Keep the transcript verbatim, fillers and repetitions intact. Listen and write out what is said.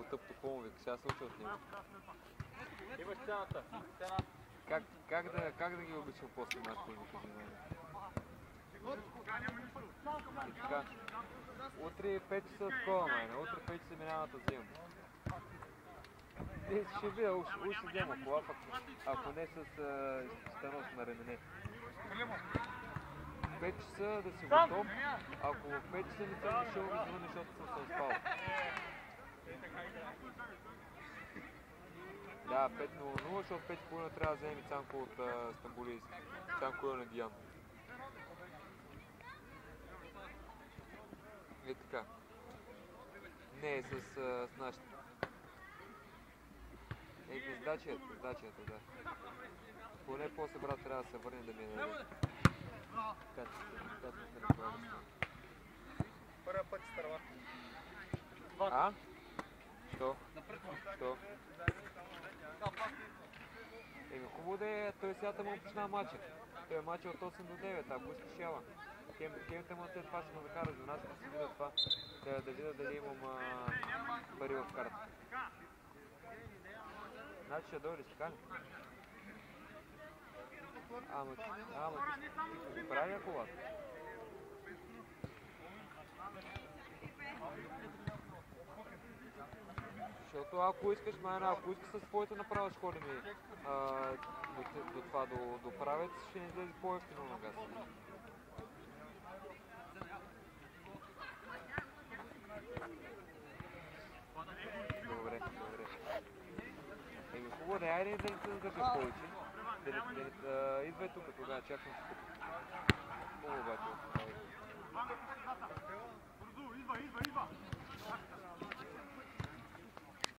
тъпто хубаво, вика, сега се учи от него. Имаш цената. Цена. Как, как, да, как да ги обичам после мачове, ми кажи мене? И така, утре пет часа такова, майна, утре пет часа минава да взимам. Не, ще видя, уж ще взема кола, ако не с стенос на ремене. пет часа да си готов, ако в пет часа не съм дошъл, ми звъни, защото съм се успал. Да, пет нула нула, защото в пет и половина трябва да вземем и Цанко от Стамбулийски. Цанко е на Диан. И така. Не, с, с нашите. Е, с дачията, с дачията, да. Поне после брат трябва да се върне да ми е даде. Как се разправя? Първия път си стърва. А? Що? Що? Еми хубаво да е, той сега му почна матча. Той е матча от осем до девет, ако искаш яла. Кемите му след това ще ме закара за нас, да си видя това, да, да видя дали имам а, пари в карта. Значи ще дойдеш, така ли? Ама, ама, ти прави ли колата? Защото ако искаш, майна, ако искаш с твоите направо ще ходим до, до това, до, до правец, ще не излезе по-ефтино на газ. Добре, добре. Еми хубаво да, айде да не се задържа повече. Да не, да не, да, идвай тук тогава, чакам се тук. Хубаво обаче. Бързо, идва, идва, идва!